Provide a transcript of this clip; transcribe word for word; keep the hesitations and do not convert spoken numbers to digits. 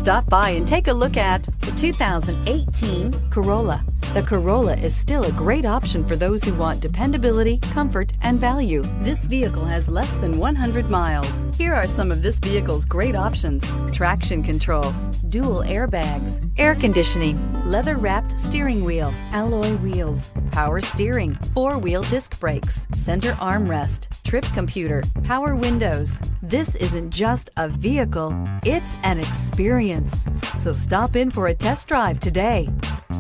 Stop by and take a look at the two thousand eighteen Corolla. The Corolla is still a great option for those who want dependability, comfort, and value. This vehicle has less than one hundred miles. Here are some of this vehicle's great options: traction control, dual airbags, air conditioning, leather-wrapped steering wheel, alloy wheels, power steering, four-wheel disc brakes, center armrest, trip computer, power windows. This isn't just a vehicle, it's an experience. So stop in for a test drive today.